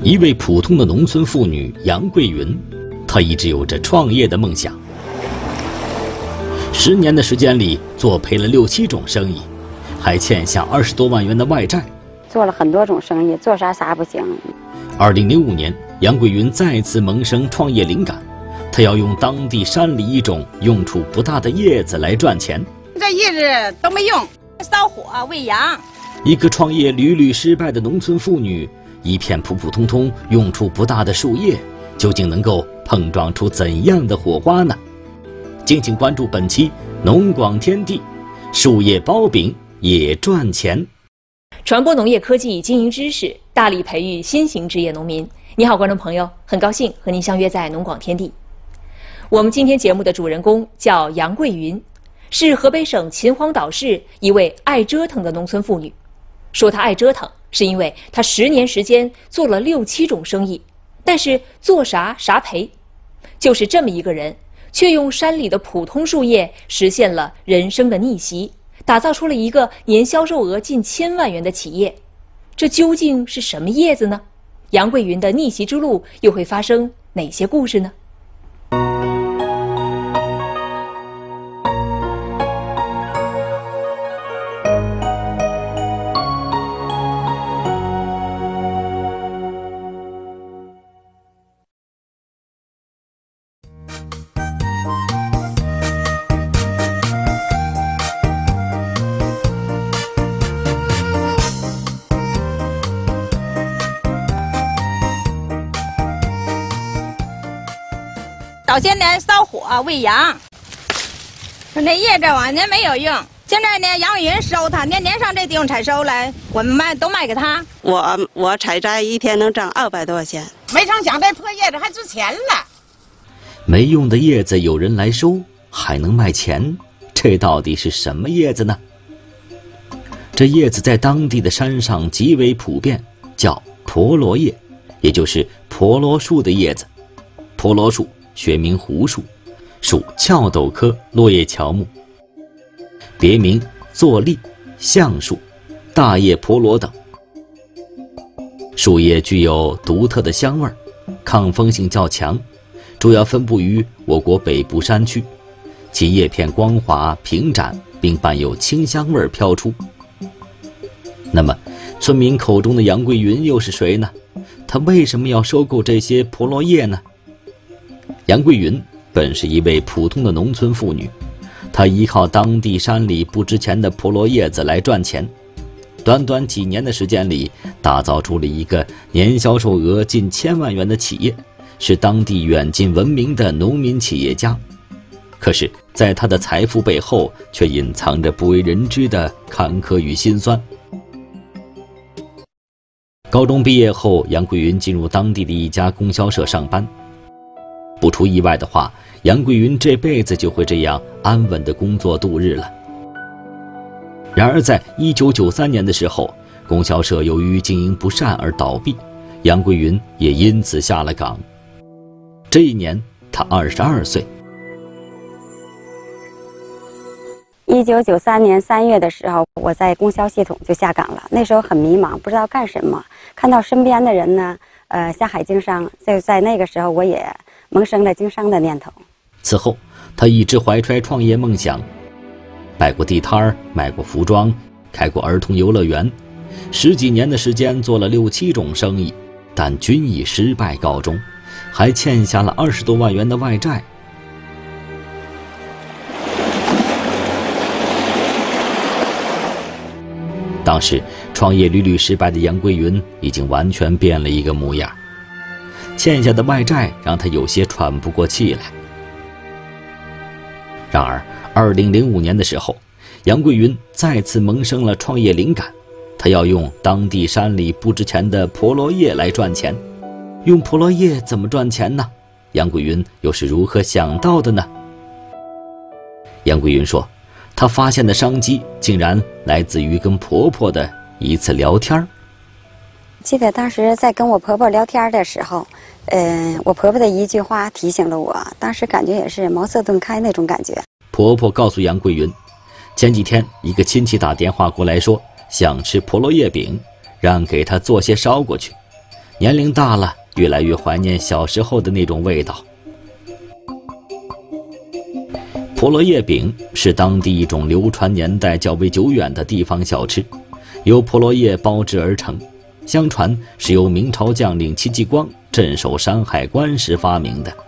一位普通的农村妇女杨桂云，她一直有着创业的梦想。10年的时间里，做赔了6、7种生意，还欠下20多万元的外债。 做了很多种生意，做啥不行。 2005年，杨桂云再次萌生创业灵感，她要用当地山里一种用处不大的叶子来赚钱。 这叶子都没用，烧火喂羊。 一个创业屡屡失败的农村妇女，一片普普通通、用处不大的树叶，究竟能够碰撞出怎样的火花呢？敬请关注本期《农广天地》，树叶包饼也赚钱。 传播农业科技经营知识，大力培育新型职业农民。你好，观众朋友，很高兴和您相约在农广天地。我们今天节目的主人公叫杨桂云，是河北省秦皇岛市一位爱折腾的农村妇女。说她爱折腾，是因为她10年时间做了6、7种生意，但是做啥赔。就是这么一个人，却用山里的普通树叶实现了人生的逆袭，打造出了一个年销售额近1000万元的企业。这究竟是什么叶子呢？杨桂云的逆袭之路又会发生哪些故事呢？ 早些年烧火喂羊，那叶子往年没有用。现在呢，杨桂云收它，年上这地方采收来，我们都卖给他。 我采摘一天能挣200多块钱。 没成想这破叶子还值钱了。 没用的叶子有人来收，还能卖钱，这到底是什么叶子呢？这叶子在当地的山上极为普遍，叫婆罗叶，也就是婆罗树的叶子。婆罗树学名胡树，属翘斗科落叶乔木，别名坐栗、橡树、大叶婆罗等。树叶具有独特的香味，抗风性较强，主要分布于我国北部山区，其叶片光滑平展，并伴有清香味飘出。那么，村民口中的杨桂云又是谁呢？她为什么要收购这些婆罗叶呢？杨桂云本是一位普通的农村妇女，她依靠当地山里不值钱的婆罗叶子来赚钱，短短几年的时间里，打造出了一个年销售额近1000万元的企业，是当地远近闻名的农民企业家。可是，在她的财富背后，却隐藏着不为人知的坎坷与辛酸。高中毕业后，杨桂云进入当地的一家供销社上班。不出意外的话，杨桂云这辈子就会这样安稳的工作度日了。然而在1993年的时候，供销社由于经营不善而倒闭，杨桂云也因此下了岗。这一年她22岁。 1993年3月的时候，我在供销系统就下岗了。那时候很迷茫，不知道干什么。看到身边的人呢，下海经商，在那个时候我也萌生了经商的念头。 此后，他一直怀揣创业梦想，摆过地摊儿，卖过服装，开过儿童游乐园，10几年的时间做了6、7种生意，但均以失败告终，还欠下了20多万元的外债。当时创业屡屡失败的杨桂云已经完全变了一个模样，欠下的外债让他有些喘不过气来。然而2005年的时候，杨桂云再次萌生了创业灵感，他要用当地山里不值钱的婆罗叶来赚钱。用婆罗叶怎么赚钱呢？杨桂云又是如何想到的呢？杨桂云说，她发现的商机竟然来自于跟婆婆的一次聊天。 记得当时在跟我婆婆聊天的时候，我婆婆的一句话提醒了我，当时感觉也是茅塞顿开那种感觉。 婆婆告诉杨桂云，前几天一个亲戚打电话过来说想吃婆罗叶饼，让给她做些捎过去。 年龄大了，越来越怀念小时候的那种味道。婆罗叶饼是当地一种流传年代较为久远的地方小吃，由婆罗叶包制而成。相传是由明朝将领戚继光镇守山海关时发明的。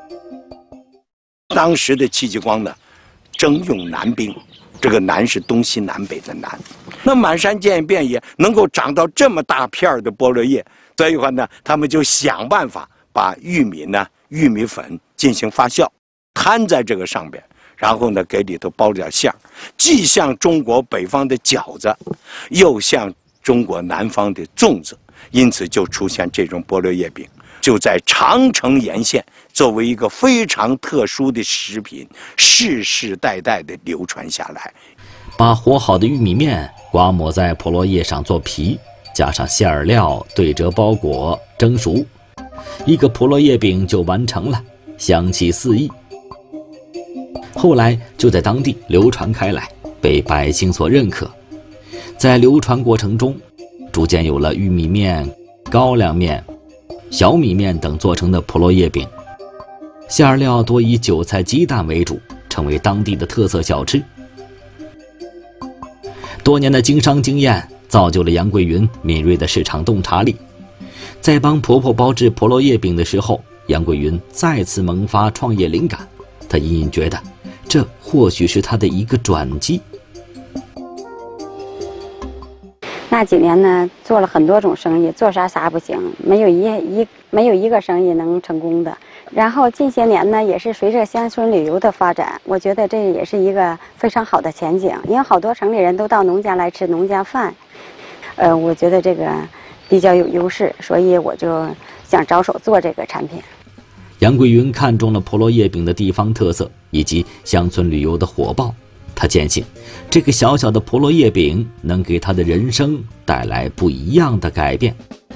当时的戚继光呢，征用南兵，这个南是东西南北的南。那满山遍野能够长到这么大片的菠萝叶，所以话呢，他们就想办法把玉米粉进行发酵，摊在这个上边，然后呢给里头包点馅儿，既像中国北方的饺子，又像中国南方的粽子，因此就出现这种菠萝叶饼，就在长城沿线作为一个非常特殊的食品，世世代代的流传下来。 把和好的玉米面刮抹在婆罗叶上做皮，加上馅儿料对折包裹蒸熟，一个婆罗叶饼就完成了，香气四溢。后来就在当地流传开来，被百姓所认可。在流传过程中，逐渐有了玉米面、高粱面、小米面等做成的婆罗叶饼，馅儿料多以韭菜鸡蛋为主，成为当地的特色小吃。多年的经商经验造就了杨桂云敏锐的市场洞察力。在帮婆婆包制婆罗叶饼的时候，杨桂云再次萌发创业灵感，她隐隐觉得这或许是她的一个转机。 那几年呢，做了很多种生意，做啥不行，没有一个生意能成功的。然后近些年呢，也是随着乡村旅游的发展，我觉得这也是一个非常好的前景，因为好多城里人都到农家来吃农家饭，我觉得这个比较有优势，所以我就想着手做这个产品。 杨桂云看中了婆罗叶饼的地方特色以及乡村旅游的火爆，他坚信这个小小的婆罗叶饼能给他的人生带来不一样的改变。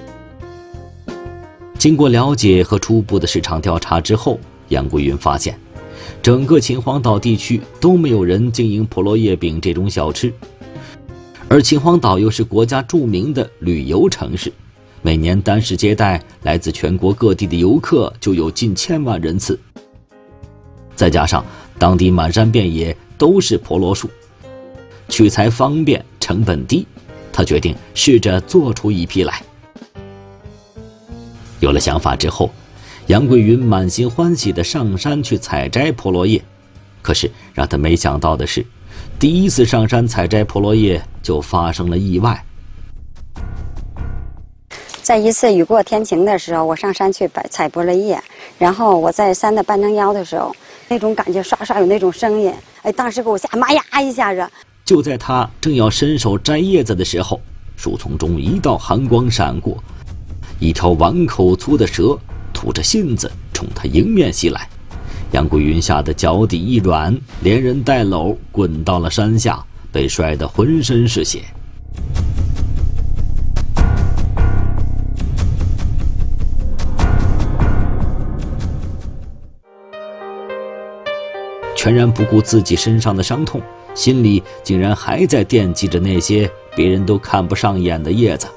经过了解和初步的市场调查之后，杨桂云发现整个秦皇岛地区都没有人经营婆罗叶饼这种小吃，而秦皇岛又是国家著名的旅游城市，每年单是接待来自全国各地的游客就有近千万人次，再加上当地满山遍野都是婆罗树，取材方便，成本低，他决定试着做出一批来。有了想法之后，杨桂云满心欢喜地上山去采摘婆罗叶。可是让他没想到的是，第一次上山采摘婆罗叶就发生了意外。 在一次雨过天晴的时候，我上山去采婆罗叶，然后我在山的半山腰的时候，那种感觉刷刷有那种声音，当时给我吓妈呀一下子。 就在他正要伸手摘叶子的时候，树丛中一道寒光闪过，一条碗口粗的蛇吐着信子冲他迎面袭来。杨桂云吓得脚底一软，连人带篓滚到了山下，被摔得浑身是血。全然不顾自己身上的伤痛，心里竟然还在惦记着那些别人都看不上眼的叶子。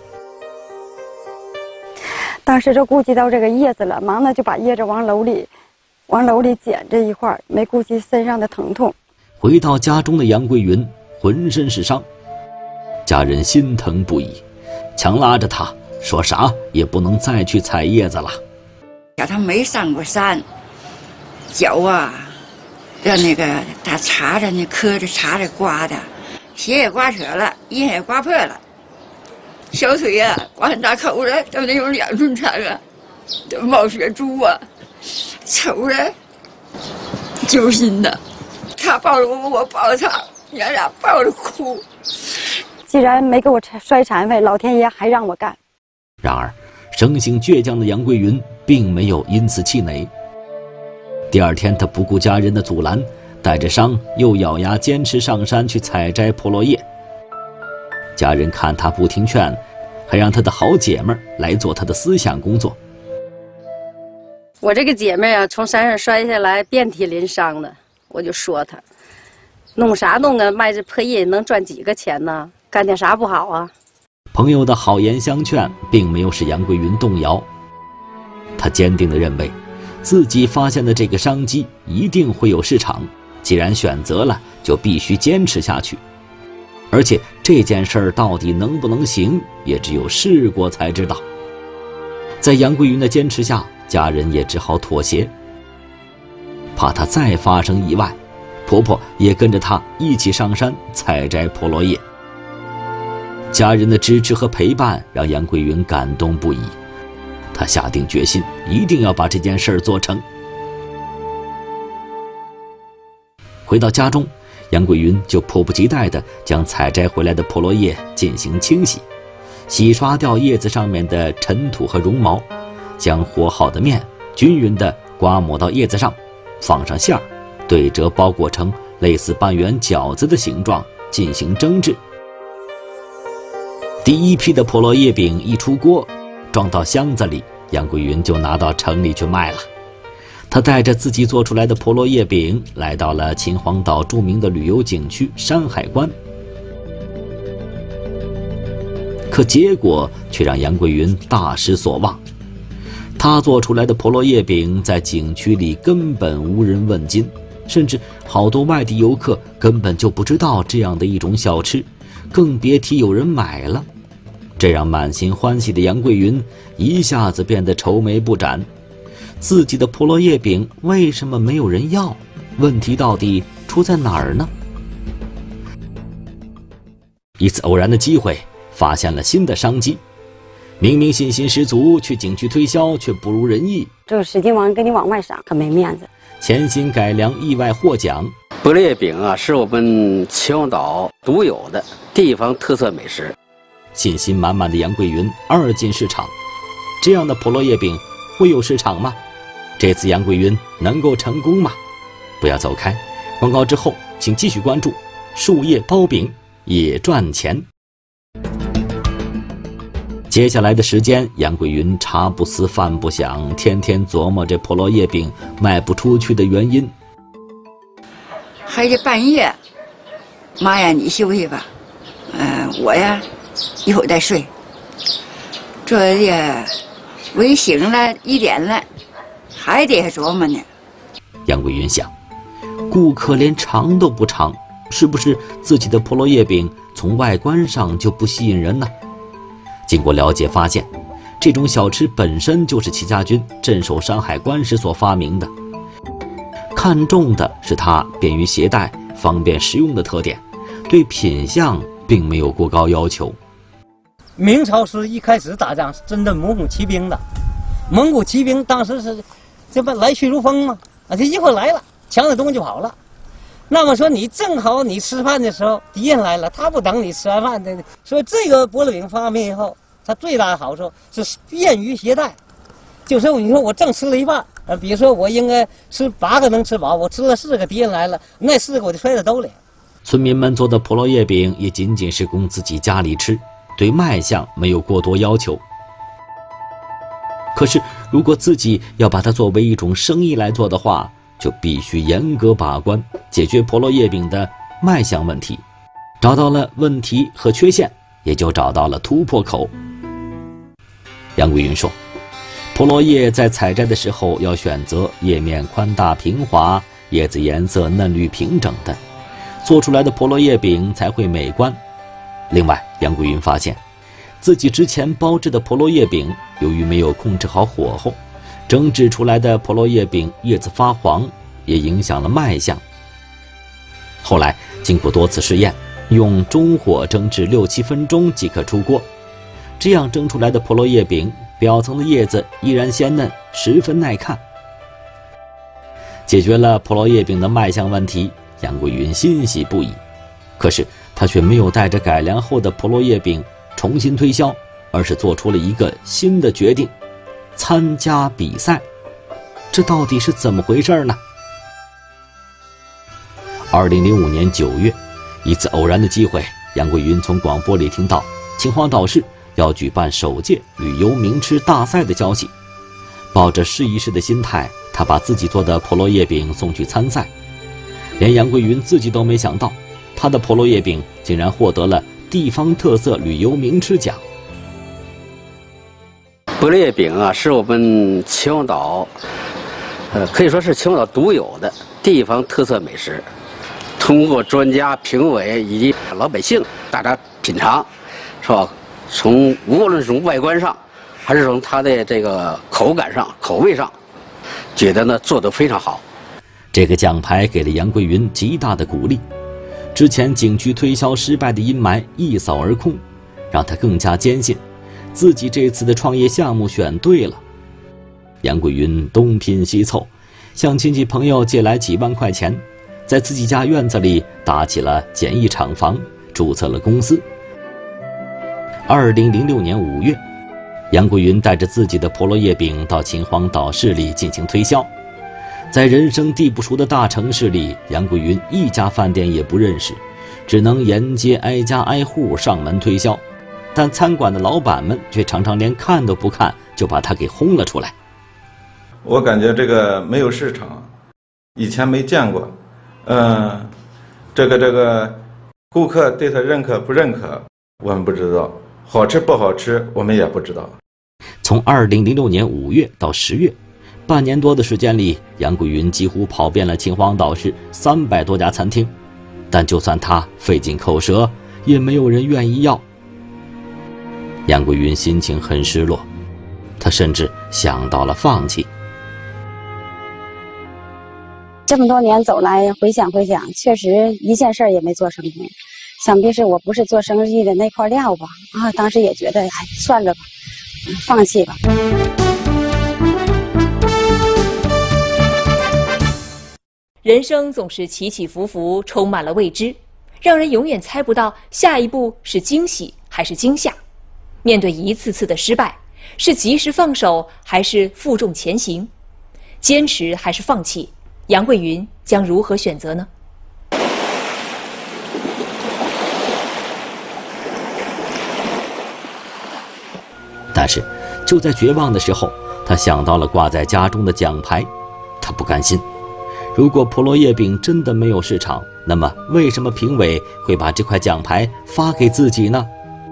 当时就顾及到这个叶子了，忙的就把叶子往篓里捡这一块，没顾及身上的疼痛。 回到家中的杨桂云浑身是伤，家人心疼不已，强拉着他说啥也不能再去采叶子了。 他没上过山，脚啊让那个大叉子，那磕着叉子刮的，鞋也刮扯了，衣也刮破了，小腿呀刮很大口子，都得有2寸长啊，都冒血珠啊，瞅着揪心的。他抱着我，我抱着他，娘俩抱着哭。 既然没给我摔残废，老天爷还让我干。 然而，生性倔强的杨桂云并没有因此气馁。第二天，他不顾家人的阻拦，带着伤又咬牙坚持上山去采摘婆罗叶。家人看他不听劝，还让他的好姐妹来做他的思想工作。 我这个姐妹啊，从山上摔下来，遍体鳞伤的，我就说她，弄啥弄啊，卖这破叶能赚几个钱呢？干点啥不好啊？ 朋友的好言相劝并没有使杨桂云动摇，他坚定地认为自己发现的这个商机一定会有市场，既然选择了，就必须坚持下去。而且这件事儿到底能不能行，也只有试过才知道。在杨桂云的坚持下，家人也只好妥协。怕她再发生意外，婆婆也跟着她一起上山采摘菠萝叶。家人的支持和陪伴让杨桂云感动不已，她下定决心，一定要把这件事儿做成。回到家中，杨桂云就迫不及待地将采摘回来的菠萝叶进行清洗，洗刷掉叶子上面的尘土和绒毛，将和好的面均匀地刮抹到叶子上，放上馅儿，对折包裹成类似半圆饺子的形状进行蒸制。第一批的菠萝叶饼一出锅，装到箱子里，杨桂云就拿到城里去卖了。他带着自己做出来的菠萝叶饼来到了秦皇岛著名的旅游景区山海关，可结果却让杨桂云大失所望。他做出来的菠萝叶饼在景区里根本无人问津，甚至好多外地游客根本就不知道这样的一种小吃，更别提有人买了。这让满心欢喜的杨桂云一下子变得愁眉不展。自己的菠萝叶饼为什么没有人要？问题到底出在哪儿呢？一次偶然的机会，发现了新的商机。明明信心十足，去景区推销却不如人意， 就使劲给你往外上，可没面子。 潜心改良，意外获奖。 菠萝叶饼啊，是我们秦皇岛独有的地方特色美食。 信心满满的杨桂云二进市场，这样的菠萝叶饼会有市场吗？这次杨桂云能够成功吗？不要走开，广告之后请继续关注树叶包饼也赚钱。接下来的时间，杨桂云茶不思饭不想，天天琢磨这菠萝叶饼卖不出去的原因。 还得半夜，妈呀，你休息吧，我呀一会儿再睡。这也我一醒了1点了，还得琢磨呢。 杨桂云想，顾客连尝都不尝，是不是自己的菠萝叶饼从外观上就不吸引人呢？经过了解发现，这种小吃本身就是齐家军镇守山海关时所发明的，看重的是它便于携带、方便食用的特点，对品相并没有过高要求。 明朝时一开始打仗是针对蒙古骑兵的，蒙古骑兵当时是这不来去如风嘛，这一会儿来了，抢着东西就跑了。那么说你正好你吃饭的时候敌人来了，他不等你吃完饭的，所以这个菠萝饼发明以后，它最大的好处是便于携带。就是你说我正吃了一半，比如说我应该吃8个能吃饱，我吃了4个，敌人来了，那4个我就揣在兜里。 村民们做的菠萝叶饼也仅仅是供自己家里吃，对卖相没有过多要求。可是如果自己要把它作为一种生意来做的话，就必须严格把关，解决菠萝叶饼的卖相问题。找到了问题和缺陷，也就找到了突破口。杨桂云说，菠萝叶在采摘的时候要选择叶面宽大平滑、叶子颜色嫩绿平整的，做出来的菠萝叶饼才会美观。另外，杨桂云发现自己之前包制的菠萝叶饼由于没有控制好火候，蒸制出来的菠萝叶饼叶子发黄，也影响了卖相。后来经过多次试验，用中火蒸制6、7分钟即可出锅，这样蒸出来的菠萝叶饼表层的叶子依然鲜嫩，十分耐看。解决了菠萝叶饼的卖相问题，杨桂云欣喜不已。可是他却没有带着改良后的菠萝叶饼重新推销，而是做出了一个新的决定：参加比赛。这到底是怎么回事呢？2005年9月，一次偶然的机会，杨桂云从广播里听到秦皇岛市要举办首届旅游名吃大赛的消息。抱着试一试的心态，他把自己做的菠萝叶饼送去参赛。连杨桂云自己都没想到，他的菠萝叶饼竟然获得了地方特色旅游名吃奖。 菠萝叶饼啊，是我们秦皇岛，可以说是秦皇岛独有的地方特色美食。通过专家、评委以及老百姓大家品尝，是吧？无论是从外观上，还是从它的这个口感上、口味上，觉得呢做得非常好。 这个奖牌给了杨桂云极大的鼓励，之前景区推销失败的阴霾一扫而空，让他更加坚信自己这次的创业项目选对了。杨桂云东拼西凑，向亲戚朋友借来几万块钱，在自己家院子里搭起了简易厂房，注册了公司。2006年5月，杨桂云带着自己的菠萝叶饼到秦皇岛市里进行推销。在人生地不熟的大城市里，杨桂云一家饭店也不认识，只能沿街挨家挨户上门推销。但餐馆的老板们却常常连看都不看，就把他给轰了出来。 我感觉这个没有市场，以前没见过。这个顾客对他认可不认可，我们不知道；好吃不好吃，我们也不知道。 从2006年5月到10月，半年多的时间里，杨桂云几乎跑遍了秦皇岛市300多家餐厅，但就算他费尽口舌，也没有人愿意要。杨桂云心情很失落，他甚至想到了放弃。 这么多年走来，回想，确实一件事也没做成功。想必是我不是做生意的那块料吧？当时也觉得，算了吧，放弃吧。 人生总是起起伏伏，充满了未知，让人永远猜不到下一步是惊喜还是惊吓。面对一次次的失败，是及时放手还是负重前行？坚持还是放弃？杨桂云将如何选择呢？ 但是，就在绝望的时候，他想到了挂在家中的奖牌，他不甘心。如果菠萝叶饼真的没有市场，那么为什么评委会把这块奖牌发给自己呢？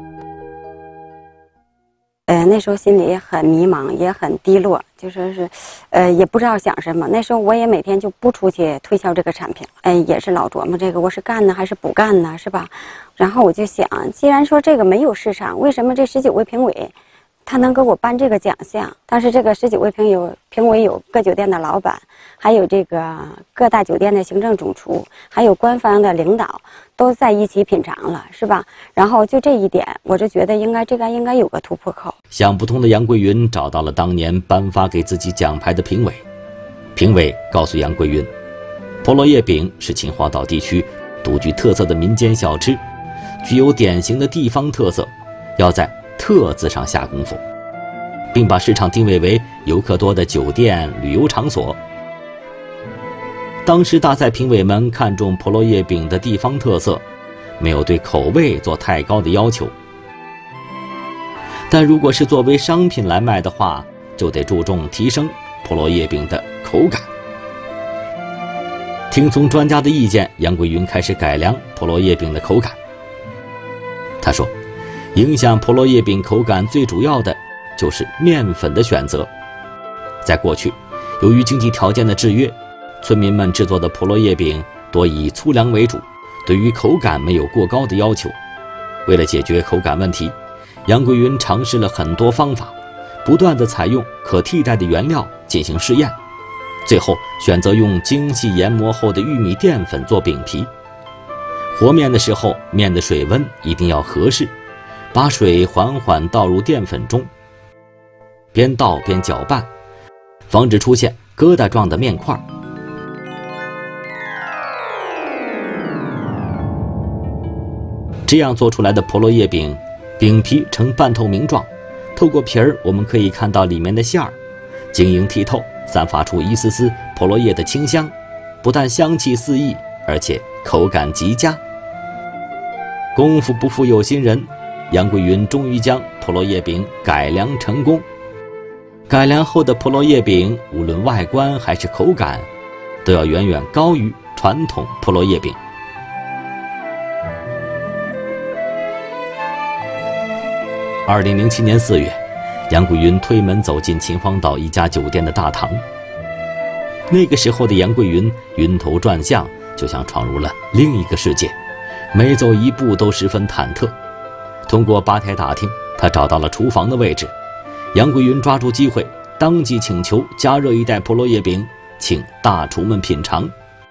那时候心里也很迷茫，也很低落，就说是，也不知道想什么。那时候我也每天就不出去推销这个产品，也是老琢磨这个我是干呢还是不干呢，是吧？然后我就想，既然说这个没有市场，为什么这19位评委他能给我颁这个奖项？当时这个19位评委有各酒店的老板，还有这个各大酒店的行政总厨，还有官方的领导都在一起品尝了，是吧？然后就这一点，我就觉得应该有个突破口。 想不通的杨桂云找到了当年颁发给自己奖牌的评委，评委告诉杨桂云，菠萝叶饼是秦皇岛地区独具特色的民间小吃，具有典型的地方特色，要在特字上下功夫，并把市场定位为游客多的酒店旅游场所。当时大赛评委们看重菠萝叶饼的地方特色，没有对口味做太高的要求。但如果是作为商品来卖的话，就得注重提升菠萝叶饼的口感。听从专家的意见，杨桂云开始改良菠萝叶饼的口感。他说，影响菠萝叶饼口感最主要的就是面粉的选择。在过去，由于经济条件的制约，村民们制作的菠萝叶饼多以粗粮为主，对于口感没有过高的要求。为了解决口感问题，杨桂云尝试了很多方法，不断地采用可替代的原料进行试验，最后选择用精细研磨后的玉米淀粉做饼皮。和面的时候，面的水温一定要合适，把水缓缓倒入淀粉中，边倒边搅拌，防止出现疙瘩状的面块。这样做出来的菠萝叶饼，饼皮呈半透明状，透过皮儿我们可以看到里面的馅儿，晶莹剔透，散发出一丝丝菠萝叶的清香，不但香气四溢，而且口感极佳。功夫不负有心人，杨桂云终于将菠萝叶饼改良成功。改良后的菠萝叶饼，无论外观还是口感，都要远远高于传统菠萝叶饼。 2007年4月，杨桂云推门走进秦皇岛一家酒店的大堂。那个时候的杨桂云晕头转向，就像闯入了另一个世界，每走一步都十分忐忑。通过吧台打听，他找到了厨房的位置。杨桂云抓住机会，当即请求加热一袋菠萝叶饼，请大厨们品尝。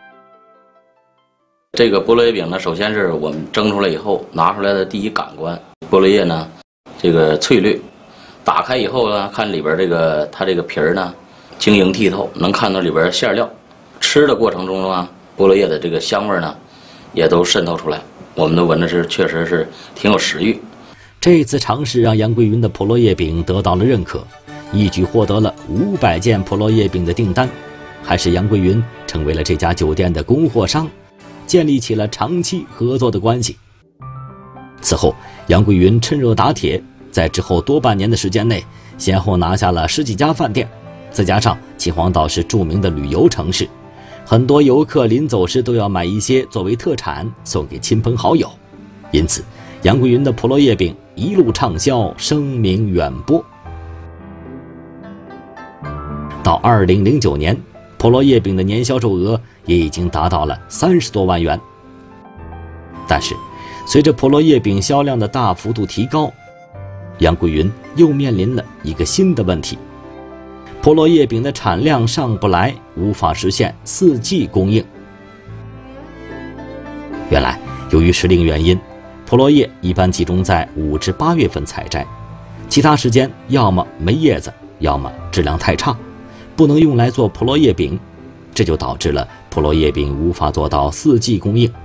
这个菠萝叶饼呢，首先是我们蒸出来以后拿出来的第一感官，菠萝叶呢，这个翠绿，打开以后呢，看里边它这个皮儿呢，晶莹剔透，能看到里边馅料。吃的过程中啊，菠萝叶的这个香味呢，也都渗透出来，我们都闻的是确实是挺有食欲。 这次尝试让杨桂云的菠萝叶饼得到了认可，一举获得了500件菠萝叶饼的订单，还使杨桂云成为了这家酒店的供货商，建立起了长期合作的关系。此后，杨桂云趁热打铁，在之后多半年的时间内，先后拿下了10几家饭店，再加上秦皇岛是著名的旅游城市，很多游客临走时都要买一些作为特产送给亲朋好友，因此杨桂云的菠萝叶饼一路畅销，声名远播。到2009年，菠萝叶饼的年销售额也已经达到了30多万元。但是，随着菠萝叶饼销量的大幅度提高，杨桂云又面临了一个新的问题：菠萝叶饼的产量上不来，无法实现4季供应。原来，由于时令原因，菠萝叶一般集中在5至8月份采摘，其他时间要么没叶子，要么质量太差，不能用来做菠萝叶饼，这就导致了菠萝叶饼无法做到4季供应。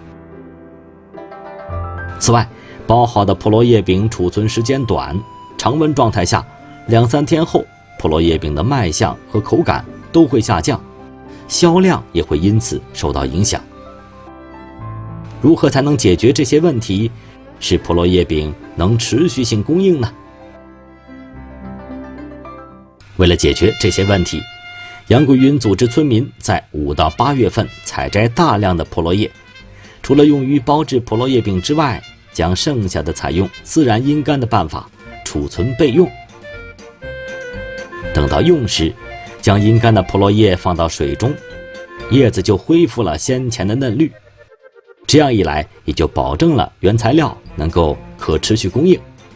此外，包好的菠萝叶饼储存时间短，常温状态下2、3天后，菠萝叶饼的卖相和口感都会下降，销量也会因此受到影响。如何才能解决这些问题，使菠萝叶饼能持续性供应呢？为了解决这些问题，杨桂云组织村民在5到8月份采摘大量的菠萝叶，除了用于包制菠萝叶饼之外，将剩下的采用自然阴干的办法储存备用。等到用时，将阴干的菠萝叶放到水中，叶子就恢复了先前的嫩绿。这样一来，也就保证了原材料能够可持续供应。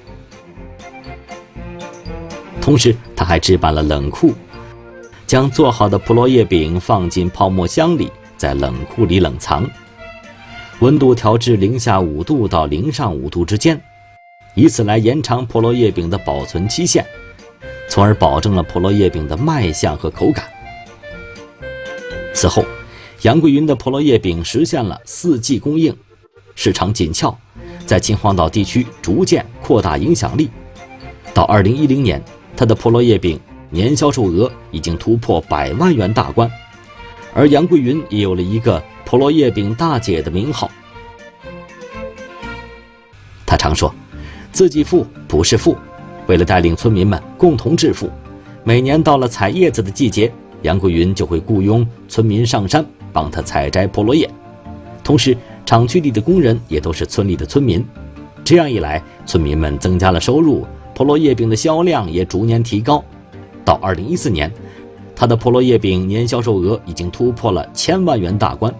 同时，他还置办了冷库，将做好的菠萝叶饼放进泡沫箱里，在冷库里冷藏，温度调至零下5度到零上5度之间，以此来延长菠萝叶饼的保存期限，从而保证了菠萝叶饼的卖相和口感。此后，杨桂云的菠萝叶饼实现了4季供应，市场紧俏，在秦皇岛地区逐渐扩大影响力。到2010年，他的菠萝叶饼年销售额已经突破100万元大关，而杨桂云也有了一个菠萝叶饼大姐的名号。他常说，自己富不是富，为了带领村民们共同致富，每年到了采叶子的季节，杨桂云就会雇佣村民上山帮他采摘菠萝叶，同时厂区里的工人也都是村里的村民。这样一来，村民们增加了收入，菠萝叶饼的销量也逐年提高。到2014年，他的菠萝叶饼年销售额已经突破了1000万元大关。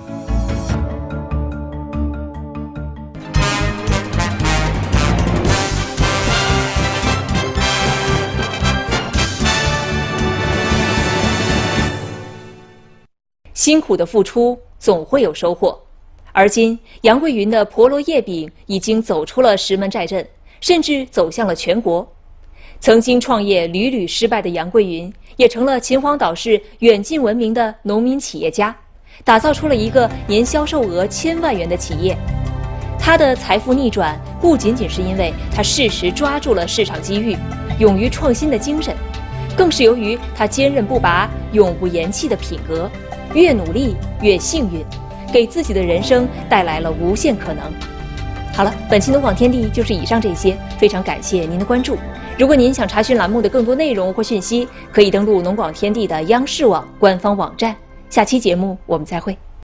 辛苦的付出总会有收获，而今杨桂云的菠萝叶饼已经走出了石门寨镇，甚至走向了全国。曾经创业屡屡失败的杨桂云，也成了秦皇岛市远近闻名的农民企业家，打造出了一个年销售额1000万元的企业。他的财富逆转不仅仅是因为他适时抓住了市场机遇，勇于创新的精神，更是由于他坚韧不拔、永不言弃的品格。越努力越幸运，给自己的人生带来了无限可能。好了，本期农广天地就是以上这些，非常感谢您的关注。如果您想查询栏目的更多内容或讯息，可以登录农广天地的央视网官方网站。下期节目我们再会。